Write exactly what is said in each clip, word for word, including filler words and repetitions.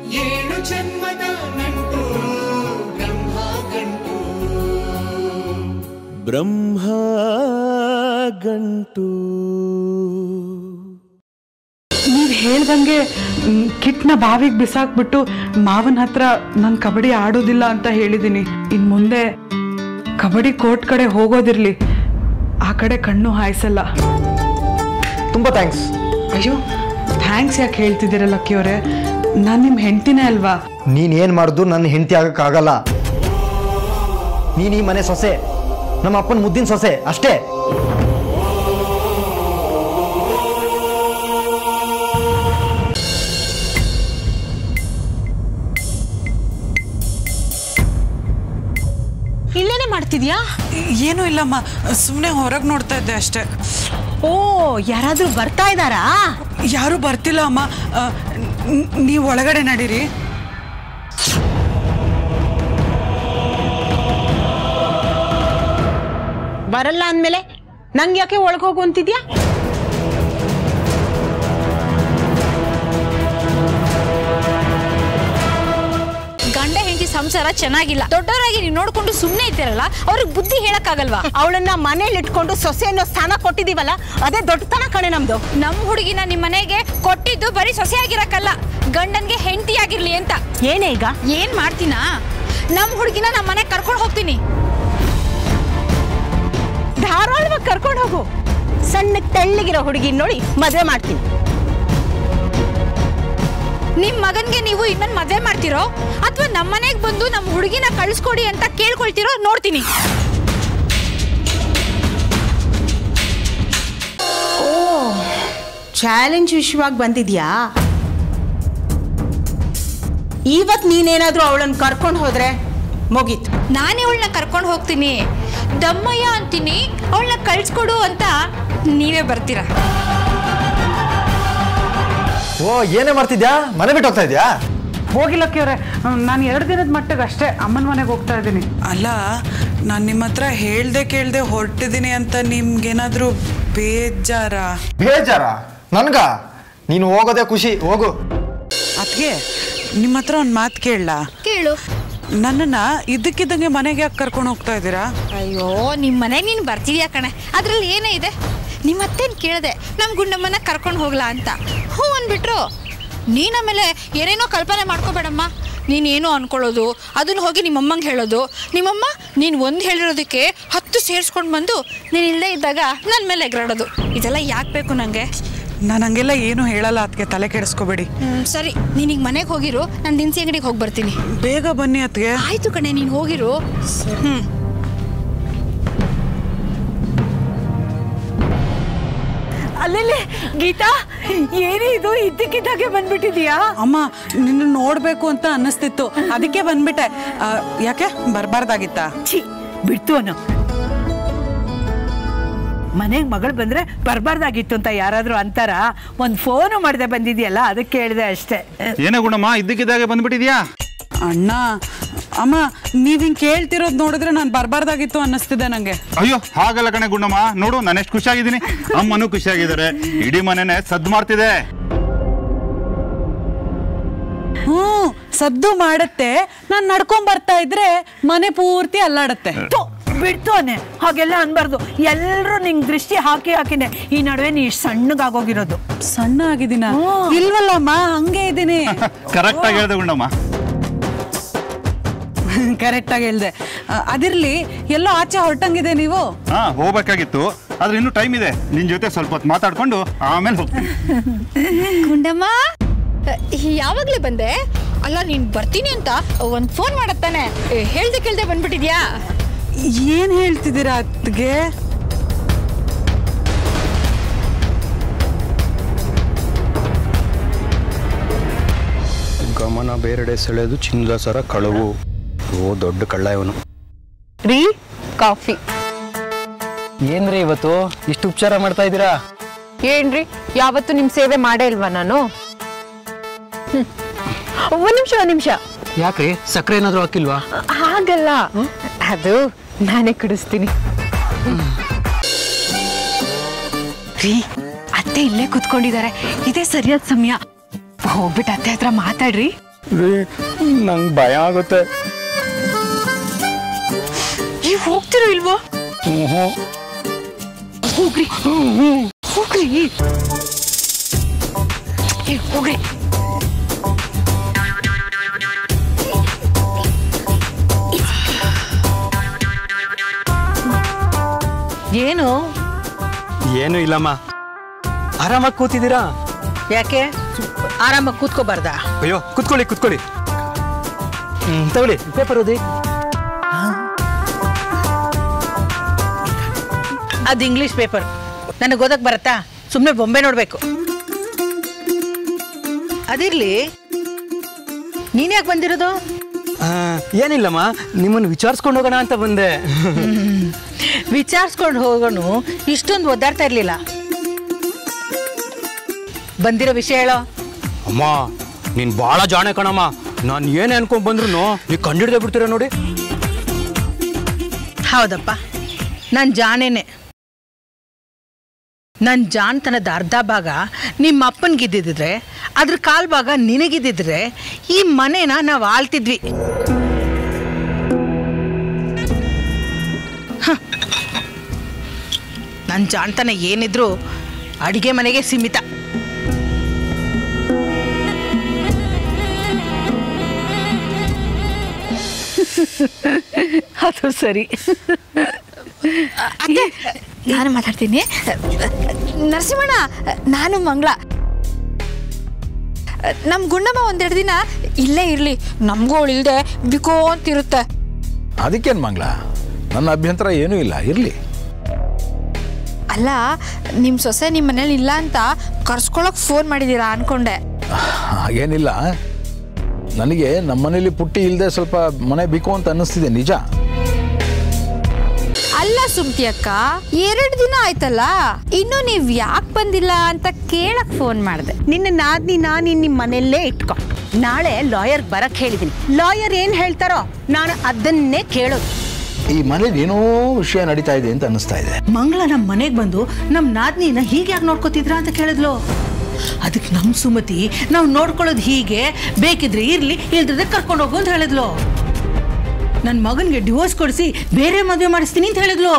ಏಳು ಜನ್ಮದ ನಂಟು ಬ್ರಹ್ಮ ಗಂಟು ಬ್ರಹ್ಮ ಗಂಟು. ನೀವು ಹೇಳ್ದಂಗೆ ಕಿಟ್ನ ಬಾವಿಗೆ ಬಿಸಾಕ್ಬಿಟ್ಟು ಮಾವನ ಹತ್ರ ನಾನು ಕಬಡ್ಡಿ ಆಡೋದಿಲ್ಲ ಅಂತ ಹೇಳಿದ್ದೀನಿ. ಇನ್ ಮುಂದೆ ಕಬಡ್ಡಿ ಕೋರ್ಟ್ ಕಡೆ ಹೋಗೋದಿರ್ಲಿ, ಆ ಕಡೆ ಕಣ್ಣು ಹಾಯಿಸಲ್ಲ. ತುಂಬಾ ಥ್ಯಾಂಕ್ಸ್. ಅಯ್ಯೋ ಥ್ಯಾಂಕ್ಸ್ ಯಾಕೆ ಹೇಳ್ತಿದ್ದೀರ ಲಕ್ಕಿಯವರೇ? ನಾನು ನಿಮ್ಮ ಹೆಂಡ್ತಿನೇ ಅಲ್ವಾ? ನೀನ್ ಏನ್ ಮಾಡುದು ನನ್ನ ಹೆಂಡತಿ ಆಗಕ್ಕಾಗಲ್ಲ. ನೀನ್ ಈ ಮನೆ ಸೊಸೆ, ನಮ್ಮ ಅಪ್ಪನ ಮುದ್ದಿನ ಸೊಸೆ ಅಷ್ಟೇ. ಇಲ್ಲೇನೆ ಮಾಡ್ತಿದ್ಯಾ? ಏನೂ ಇಲ್ಲಮ್ಮ, ಸುಮ್ಮನೆ ಹೊರಗೆ ನೋಡ್ತಾ ಇದ್ದೆ ಅಷ್ಟೇ. ಓ, ಯಾರಾದ್ರೂ ಬರ್ತಾ ಇದ್ದಾರಾ? ಯಾರು ಬರ್ತಿಲ್ಲ ಅಮ್ಮ, ನೀವು ಒಳಗಡೆ ನಡೀರಿ. ಬರಲ್ಲ ಅಂದ್ಮೇಲೆ ನಂಗೆ ಯಾಕೆ ಒಳಗೋಗು ಅಂತಿದ್ಯಾ? ಗಂಡ ಹೆಂಡತಿ ಸಂಸಾರ ಚೆನ್ನಾಗಿಲ್ಲ, ದೊಡ್ಡವರಾಗಿ ನೀವು ನೋಡ್ಕೊಂಡು ಸುಮ್ಮನೆ ಇದ್ದೀರಲ್ಲ, ಅವ್ರಿಗೆ ಬುದ್ಧಿ ಹೇಳಕ್ಕಾಗಲ್ವಾ? ಅವಳನ್ನ ಮನೇಲಿ ಇಟ್ಕೊಂಡು ಸೊಸೆ ಅನ್ನೋ ಸ್ಥಾನ ಕೊಟ್ಟಿದೀವಲ್ಲ, ಅದೇ ದೊಡ್ಡತನ ಕಣೆ ನಮ್ದು. ನಮ್ಮ ಹುಡುಗಿನ ನಿಮ್ಮ ಮನೆಗೆ ಕೊಟ್ಟಿದ್ದು ಬರೀ ಸೊಸೆ ಆಗಿರಕ್ಕಲ್ಲ, ಗಂಡನ್ಗೆ ಹೆಂಡತಿ ಆಗಿರ್ಲಿ ಅಂತ. ಏನೇ ಈಗ? ಏನ್ ಮಾಡ್ತೀನಾ? ನಮ್ಮ ಹುಡುಗಿನ ನಮ್ಮ ಮನೆಗೆ ಕರ್ಕೊಂಡು ಹೋಗ್ತೀನಿ. ಧಾರಾಳವಾಗಿ ಕರ್ಕೊಂಡು ಹೋಗು. ಸಣ್ಣ ತೆಳ್ಳಗಿರೋ ಹುಡುಗಿ ನೋಡಿ ಮದುವೆ ಮಾಡ್ತೀನಿ. ನಿಮ್ ಮಗನ್ಗೆ ನೀವು ಇನ್ನೊಂದು ಮದುವೆ ಮಾಡ್ತಿರೋ ಅಥವಾ ನಮ್ಮ ಮನೆಗೆ ಬಂದು ನಮ್ಮ ಹುಡುಗಿನ ಕಳಿಸ್ಕೊಡಿ ಅಂತ ಕೇಳ್ಕೊಳ್ತಿರೋ ನೋಡ್ತೀನಿ. ಓ, ಚಾಲೆಂಜ್ ವಿಷಯವಾಗಿ ಬಂದಿದ್ಯಾ? ಇವತ್ ನೀನೇನಾದ್ರೂ ಅವಳನ್ನ ಕರ್ಕೊಂಡು ಹೋದ್ರೆ ಮುಗೀತು. ನಾನೇ ಅವಳನ್ನ ಕರ್ಕೊಂಡು ಹೋಗ್ತೀನಿ, ದಮ್ಮಯ್ಯ ಅಂತೀನಿ, ಅವಳನ್ನ ಕಳ್ಸ್ಕೊಡು ಅಂತ ನೀವೇ ಬರ್ತೀರಾ? ಓ, ಏನೇ ಮಾಡ್ತಿದ್ಯಾ? ಮನೆ ಬಿಟ್ಟು ಹೋಗ್ತಾ ಇದ್ಯಾ? ಹೋಗಿಲ್ಲಕ್ಕಿವ್ರೆ, ನಾನು ಎರಡು ದಿನದ ಮಟ್ಟಿಗೆ ಅಷ್ಟೇ ಅಮ್ಮನ ಮನೆಗೆ ಹೋಗ್ತಾ ಇದ್ದೀನಿ. ಅಲ್ಲ, ನಾನು ನಿಮ್ಮ ಹತ್ರ ಹೇಳ್ದೆ ಕೇಳ್ದೆ ಹೊರಟಿದ್ದೀನಿ ಅಂತ ನಿಮ್ಗೇನಾದ್ರೂ ಬೇಜಾರ? ಬೇಜಾರ ನನ್ಗ? ನೀನು ಹೋಗೋದೇ ಖುಷಿ, ಹೋಗು. ಅದಕ್ಕೆ ನಿಮ್ಮ ಹತ್ರ ಒಂದು ಮಾತು ಕೇಳಲ್ಲ? ಕೇಳು. ನನ್ನನ್ನ ಇದ್ದಕ್ಕಿದ್ದಂಗೆ ಮನೆಗೆ ಯಾಕೆ ಕರ್ಕೊಂಡು ಹೋಗ್ತಾ ಇದ್ದೀರಾ? ಅಯ್ಯೋ, ನಿಮ್ಮ ಮನೆಗೆ ನೀನು ಬರ್ತಿದ್ಯಾ ಕಣೆ, ಅದ್ರಲ್ಲಿ ಏನೇ ಇದೆ? ನಿಮ್ಮ ಅತ್ತೇನು ಕೇಳಿದೆ ನಮ್ಮ ಗುಂಡಮ್ಮನ ಕರ್ಕೊಂಡು ಹೋಗ್ಲಾ ಅಂತ, ಹ್ಞೂ ಅಂದ್ಬಿಟ್ರು. ನೀನು ಆಮೇಲೆ ಏನೇನೋ ಕಲ್ಪನೆ ಮಾಡ್ಕೋಬೇಡಮ್ಮ. ನೀನೇನೋ ಅನ್ಕೊಳ್ಳೋದು, ಅದನ್ನು ಹೋಗಿ ನಿಮ್ಮಮ್ಮಂಗೆ ಹೇಳೋದು, ನಿಮ್ಮಮ್ಮ ನೀನು ಒಂದು ಹೇಳಿರೋದಕ್ಕೆ ಹತ್ತು ಸೇರಿಸ್ಕೊಂಡು ಬಂದು ನೀನು ಇಲ್ಲದೇ ಇದ್ದಾಗ ನನ್ನ ಮೇಲೆ ಎಗರಾಡೋದು, ಇದೆಲ್ಲ ಯಾಕೆ ಬೇಕು ನನಗೆ? ನಾನು ಹಂಗೆಲ್ಲ ಏನು ಹೇಳಲ್ಲ, ಅದಕ್ಕೆ ತಲೆ ಕೆಡಿಸ್ಕೋಬೇಡಿ. ಸರಿ, ನೀನೀಗ ಮನೆಗೆ ಹೋಗಿರು, ನಾನು ದಿನಸಿ ಅಂಗಡಿಗೆ ಹೋಗಿ ಬರ್ತೀನಿ. ಬೇಗ ಬನ್ನಿ ಅದಕ್ಕೆ. ಆಯಿತು ಕಣೆ, ನೀನು ಹೋಗಿರು. ಹ್ಞೂ. ಅಲ್ಲೇ ಗೀತಾ, ಏನೇ ಇದು ಇದ್ದಕ್ಕಿದ್ದಾಗೆ ಬಂದ್ಬಿಟ್ಟಿದೀಯಾ? ಅಮ್ಮ, ನಿನ್ನ ನೋಡ್ಬೇಕು ಅಂತ ಅನ್ನಿಸ್ತಿತ್ತು, ಅದಕ್ಕೆ ಬಂದ್ಬಿಟ್ಟೆ. ಯಾಕೆ ಬರಬಾರ್ದಾಗಿತ್ತಾ? ಛೀ, ಬಿಡ್ತು ಅನ್ನೋ. ಮನೆಗೆ ಮಗಳು ಬಂದ್ರೆ ಬರಬಾರ್ದಾಗಿತ್ತು ಅಂತ ಯಾರಾದ್ರೂ ಅಂತಾರ? ಒಂದ್ ಫೋನು ಮಾಡದೆ ಬಂದಿದ್ಯಲ್ಲ, ಅದಕ್ಕೆ ಹೇಳಿದೆ ಅಷ್ಟೇ. ಏನೇ ಗುಣಮ್ಮ, ಇದ್ದಕ್ಕಿದ್ದಾಗೆ ಬಂದ್ಬಿಟ್ಟಿದ್ಯಾ? ಅಣ್ಣ, ಅಮ್ಮ, ನೀವ್ ಹಿಂಗ್ ಕೇಳ್ತಿರೋದ್ ನೋಡಿದ್ರೆ ನಾನು ಬರಬಾರ್ದಾಗಿತ್ತು ಅನ್ನಿಸ್ತಿದೆ ನಂಗೆ. ಅಯ್ಯೋ, ಹಾಗಲ್ಲ ಕಣೆ ಗುಣಮ್ಮ, ನೋಡು ನಾನು ಎಷ್ಟು ಖುಷಿಯಾಗಿದ್ದೀನಿ, ಅಮ್ಮನೂ ಖುಷಿಯಾಗಿದ್ದಾರೆ, ಇಡೀ ಮನೆನೇ ಸದ್ದು ಮಾಡ್ತಿದೆ. ಹ್ಮ್, ಸದ್ದು ಮಾಡತ್ತೆ. ನಾನ್ ನಡ್ಕೊಂಡ್ ಬರ್ತಾ ಇದ್ರೆ ಮನೆ ಪೂರ್ತಿ ಅಲ್ಲಾಡತ್ತೆ. ಬಿಡ್ತು ಅನ್ನೆ, ಹಾಗೆಲ್ಲ ಅನ್ಬಾರ್ದು. ಎಲ್ರು ನಿಂಗ್ ದೃಷ್ಟಿ ಹಾಕಿ ಹಾಕಿನೆ. ಈ ನಡುವೆ ನೀ ಸಣ್ಣಗಾಗೋಗಿರೋದು. ಸಣ್ಣ ಆಗಿದ್ದೀನ? ಇಲ್ವಲ್ಲಮ್ಮ, ಹಂಗೆ ಇದ್ದೀನಿ. ಕರೆಕ್ಟ್ ಆಗಿ ಹೇಳ್ದೆ ಗುಂಡಮ್ಮ. ಕರೆಕ್ಟ್ ಆಗಿ ಹೇಳ್ದೆ. ಅದಿರ್ಲಿ, ಎಲ್ಲೋ ಆಚೆ ಹೊರಟಂಗಿದೆ ನೀವು? ಹಾ, ಹೋಗ್ಬೇಕಾಗಿತ್ತು, ಆದ್ರೆ ಇನ್ನೂ ಟೈಮ್ ಇದೆ. ನಿನ್ ಜೊತೆ ಸ್ವಲ್ಪ ಹೊತ್ತು ಮಾತಾಡ್ಕೊಂಡು ಆಮೇಲೆ ಹೋಗ್ತೀನಿ. ಗುಂಡಮ್ಮ, ಯಾವಾಗ್ಲೇ ಬಂದೆ? ಅಲ್ಲ, ನೀನ್ ಬರ್ತೀನಿ ಅಂತ ಒಂದ್ ಫೋನ್ ಮಾಡತ್ತಾನೆ, ಹೇಳ್ದೆ ಕೇಳ್ದೆ ಬಂದ್ಬಿಟ್ಟಿದ್ಯಾ? ಏನ್ ಹೇಳ್ತಿದ್ದೀರಾ ಅತ್ಗೆ? ಗಮನ ಬೇರೆಡೆ ಸೆಳೆದು ಚಿನ್ನದ ಸರ ಕಳವು. ಓ, ದೊಡ್ಡ ಕಳ್ಳ ಇವನು. ರೀ, ಕಾಫಿ. ಏನ್ರಿ ಇವತ್ತು ಇಷ್ಟು ಉಪಚಾರ ಮಾಡ್ತಾ ಇದ್ದೀರಾ? ಏನ್ರಿ, ಯಾವತ್ತು ನಿಮ್ ಸೇವೆ ಮಾಡೇ ಇಲ್ವಾ ನಾನು? ಒಂದ್ ನಿಮಿಷ ಒಂದ್ ನಿಮಿಷ. ಯಾಕ್ರಿ, ಸಕ್ಕರೆ ಏನಾದ್ರು ಹಾಕಿಲ್ವಾ? ಹಾಗಲ್ಲ, ಅದು ನಾನೇ ಕುಡಿಸ್ತೀನಿ. ರೀ, ಅತ್ತೆ ಇಲ್ಲೇ ಕುತ್ಕೊಂಡಿದ್ದಾರೆ, ಇದೇ ಸರಿಯಾದ ಸಮಯ. ಹೋಗ್ಬಿಟ್ಟು ಅತ್ತೆ ಹತ್ರ ಮಾತಾಡ್ರಿ. ರೀ ನಂಗೆ ಭಯ ಆಗುತ್ತೆ. ನೀವು ಹೋಗ್ತಿರೋ ಇಲ್ವೋ? ಹ್ಞೂ ಹೋಗ್ರಿ ಹೋಗ್ರಿ ಹೋಗ್ರಿ. ಏನು ಏನು ಇಲ್ಲಮ್ಮ, ಆರಾಮಾಗಿ ಕೂತಿದ್ದೀರಾ? ಯಾಕೆ ಆರಾಮಾಗಿ ಕೂತ್ಕೋಬಾರ್ದಾ? ಅಯ್ಯೋ ಕೂತ್ಕೊಳ್ಳಿ ಕೂತ್ಕೊಳ್ಳಿ. ಹ್ಞೂ ತಗೊಳ್ಳಿ ಪೇಪರ್ ಓದಿ. ಅದು ಇಂಗ್ಲಿಷ್ ಪೇಪರ್, ನನಗೆ ಓದಕ್ ಬರತ್ತಾ? ಸುಮ್ಮನೆ ಬೊಂಬೆ ನೋಡ್ಬೇಕು. ಅದಿರ್ಲಿ, ನೀನ್ ಯಾಕೆ ಬಂದಿರೋದು? ಏನಿಲ್ಲಮ್ಮ, ನಿಮ್ಮನ್ನು ವಿಚಾರಿಸ್ಕೊಂಡು ಹೋಗೋಣ ಅಂತ ಬಂದೆ. ವಿಚಾರಿಸ್ಕೊಂಡು ಹೋಗೋನು ಇಷ್ಟೊಂದು ಒದ್ದಾಡ್ತಾ ಇರ್ಲಿಲ್ಲ. ಬಂದಿರೋ ವಿಷಯ ಹೇಳೋ. ಅಮ್ಮ ನೀನ್ ಭಾಳ ಜಾಣೆ ಕಣಮ್ಮ. ನಾನು ಏನೇ ಅನ್ಕೊಂಡ್ ಬಂದ್ರು ನೀವು ಕಂಡಿಡ್ದೆ ಬಿಡ್ತೀರ ನೋಡಿ. ಹೌದಪ್ಪ, ನಾನು ಜಾಣೇನೆ. ನನ್ನ ಜಾಣ್ತನದ ಅರ್ಧ ಭಾಗ ನಿಮ್ಮ ಅಪ್ಪನಿಗಿದ್ದಿದ್ರೆ ಅದ್ರ ಕಾಲ್ ಭಾಗ ನಿನಗಿದ್ದಿದ್ರೆ ಈ ಮನೇನ ನಾವು ಆಳ್ತಿದ್ವಿ. ನನ್ನ ಜಾಣ್ತನ ಏನಿದ್ರು ಅಡಿಗೆ ಮನೆಗೆ ಸೀಮಿತ. ಅದು ಸರಿ. ನಾನು ಮಾತಾಡ್ತೀನಿ. ನರಸಿಂಹಣ್ಣ, ನಾನು ಮಂಗಳ. ನಮ್ಮ ಗುಂಡಮ್ಮ ಒಂದೆರಡು ದಿನ ಇಲ್ಲೇ ಇರಲಿ, ನಮಗೂ ಅವಳಿಲ್ದೆ ಬಿಕೋ ಅಂತಿರುತ್ತೆ. ಅದಕ್ಕೇನು ಮಂಗಳ, ನನ್ನ ಅಭ್ಯಂತರ ಏನೂ ಇಲ್ಲ, ಇರಲಿ. ಅಲ್ಲ, ನಿಮ್ಮ ಸೊಸೆ ನಿಮ್ಮ ಮನೇಲಿ ಇಲ್ಲ ಅಂತ ಕರ್ಸ್ಕೊಳಕ್ ಫೋನ್ ಮಾಡಿದ್ದೀರಾ ಅನ್ಕೊಂಡೆ. ಹಾಗೇನಿಲ್ಲ, ನನಗೆ ನಮ್ಮ ಮನೇಲಿ ಪುಟ್ಟಿ ಇಲ್ಲದೆ ಸ್ವಲ್ಪ ಮನೆ ಬೇಕು ಅಂತ ಅನ್ನಿಸ್ತಿದೆ, ನಿಜ. ಅಲ್ಲ ಸುಮ್ತಿ ಅಕ್ಕ, ಎರಡು ದಿನ ಆಯ್ತಲ್ಲ, ಇನ್ನು ನೀವ್ ಯಾಕೆ ಬಂದಿಲ್ಲ ಅಂತ ಕೇಳಕ್ ಫೋನ್ ಮಾಡಿದೆ. ನಿನ್ನ ನಾದ್ನಿ ನಾನು ನಿಮ್ಮ ಮನೆಯಲ್ಲೇ ಇಟ್ಕೊ. ನಾಳೆ ಲಾಯರ್ ಬರಕ್ ಹೇಳಿದೀನಿ. ಲಾಯರ್ ಏನ್ ಹೇಳ್ತಾರೋ ನಾನು ಅದನ್ನೇ ಕೇಳೋದು. ಈ ಮನೇಲಿ ಏನೋ ವಿಷಯ ನಡೀತಾ ಇದೆ ಅಂತ ಅನ್ನಿಸ್ತಾ ಇದೆ. ಮಂಗಳ ನಮ್ಮ ಮನೆಗೆ ಬಂದು ನಮ್ಮ ನಾದ್ನಿನ ಹೀಗೆ ಯಾಕೆ ನೋಡ್ಕೋತಿದ್ರ ಅಂತ ಕೇಳಿದ್ಲು. ಅದಕ್ಕೆ ನಮ್ಮ ಸುಮತಿ ನಾವು ನೋಡ್ಕೊಳ್ಳೋದು ಹೀಗೆ, ಬೇಕಿದ್ರೆ ಇರ್ಲಿ, ಇಲ್ದ್ರೆ ಕರ್ಕೊಂಡು ಹೋಗು ಅಂತ ಹೇಳಿದ್ಲು. ನನ್ನ ಮಗನಿಗೆ ಡಿವೋರ್ಸ್ ಕೊಡಿಸಿ ಬೇರೆ ಮದುವೆ ಮಾಡಿಸ್ತೀನಿ ಅಂತ ಹೇಳಿದ್ಲು.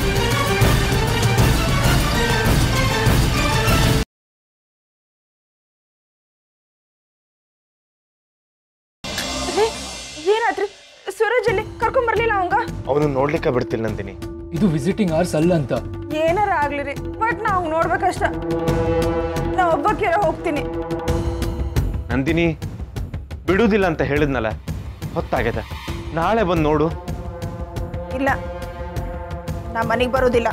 ಏನಾದ್ರಿ? ಸೂರಜ್ ಅಲ್ಲಿ ಕರ್ಕೊಂಡ್ ಬರ್ಲಿಲ್ಲ ಅವಂಗ? ಅವನು ನೋಡ್ಲಿಕ್ಕೆ ಬಿಡ್ತಿಲ್ಲ ನಂದಿನಿ. ಇದು ವಿಸಿಟಿಂಗ್ ಅವರ್ಸ್ ಅಲ್ಲ ಅಂತ. ಏನಾರ ಆಗ್ಲಿರಿ, ಬಟ್ ನಾ ಅವ್ನು ನೋಡ್ಬೇಕಷ್ಟ. ನಾ ಒಬ್ಬಕ್ಕಿರ ಹೋಗ್ತೀನಿ. ನಂದಿನಿ ಬಿಡುದಿಲ್ಲ ಅಂತ ಹೇಳಿದ್ನಲ್ಲ, ಹೊತ್ತಾಗ್ಯದ, ನಾಳೆ ಬಂದು ನೋಡು. ಇಲ್ಲ, ನಾ ಮನೆಗೆ ಬರೋದಿಲ್ಲ.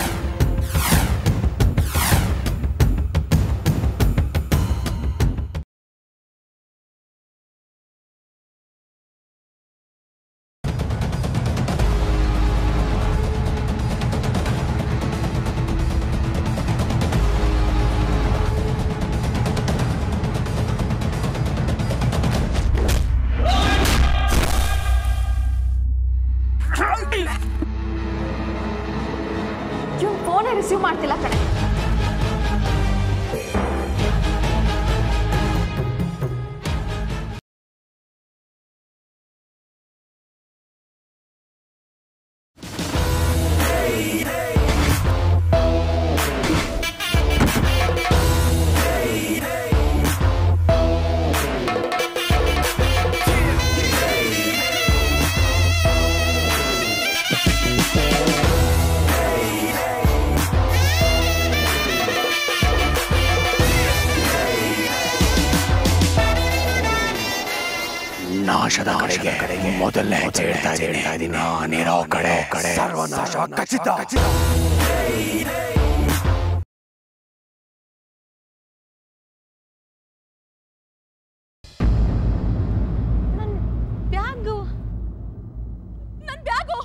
ಫೋನೇ ರಿಸೀವ್ ಮಾಡ್ತಿಲ್ಲ ಕಣೆ. ನಾಶದ ಕಡೆಗೆ ಮೊದಲನೇ ಹೆಜ್ಜೆ ಇಡ್ತಾ ಇದ್ದೀನಿ. ನಾನಿರೋ ಕಡೆ ಕಡೆ ಸರ್ವನಾಶ ಖಚಿತ. ಬ್ಯಾಗು, ನನ್ನ ಬ್ಯಾಗು.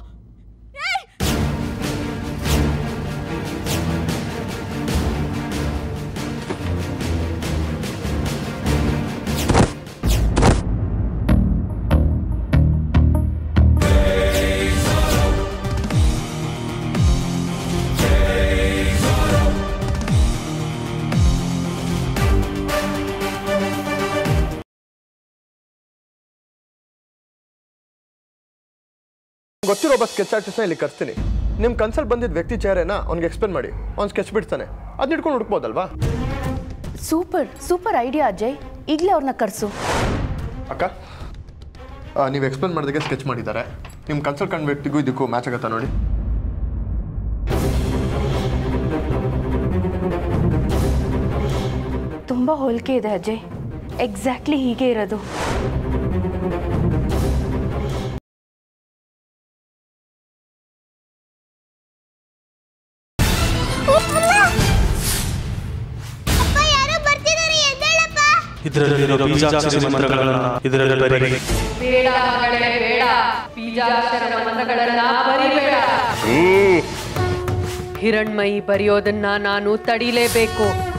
ಗೊತ್ತಿರೋ ಒಬ್ಬ ಸ್ಕೆಚ್ ಆರ್ಟಿಸ್ಟ್ನ ಇಲ್ಲಿ ಕರ್ಸ್ತೀನಿ. ನಿಮ್ಮ ಕನ್ಸಲ್ಟ್ ಬಂದಿದ್ದ ವ್ಯಕ್ತಿ ಚೇರೇನ ಅವ್ನಿಗೆ ಎಕ್ಸ್ಪ್ಲೇನ್ ಮಾಡಿ, ಅವ್ನು ಸ್ಕೆಚ್ ಬಿಡ್ತಾನೆ, ಅದನ್ನ ಇಟ್ಕೊಂಡು ಹುಡುಕ್ಬೋದಲ್ವಾ? ಸೂಪರ್ ಸೂಪರ್ ಐಡಿಯಾ ಅಜಯ್, ಈಗಲೇ ಅವ್ರನ್ನ ಕರ್ಸು. ಅಕ್ಕ, ನೀವು ಎಕ್ಸ್ಪ್ಲೇನ್ ಮಾಡಿದಾಗೆ ಸ್ಕೆಚ್ ಮಾಡಿದ್ದಾರೆ. ನಿಮ್ಮ ಕನ್ಸಲ್ಟ್ ಕಂಡು ವ್ಯಕ್ತಿಗೂ ಇದಕ್ಕೂ ಮ್ಯಾಚ್ ಆಗುತ್ತಾ ನೋಡಿ. ತುಂಬ ಹೋಲಿಕೆ ಇದೆ ಅಜಯ್, ಎಕ್ಸಾಕ್ಟ್ಲಿ ಹೀಗೆ ಇರೋದು. ಇದರಲ್ಲಿರೋ ಬೀಜಾಕ್ಷರ ಮಂತ್ರಗಳನ್ನ ಇದರಲ್ಲಿ ಬರೀ. ಬೇಡ ಮಗಳೇ ಬೇಡ, ಬೀಜಾಕ್ಷರ ಮಂತ್ರಗಳನ್ನ ಬರಿಬೇಡ. ಹಿರಣ್ಮಯಿ ಬರೆಯೋದನ್ನ ನಾನು ತಡಿಲೇಬೇಕು.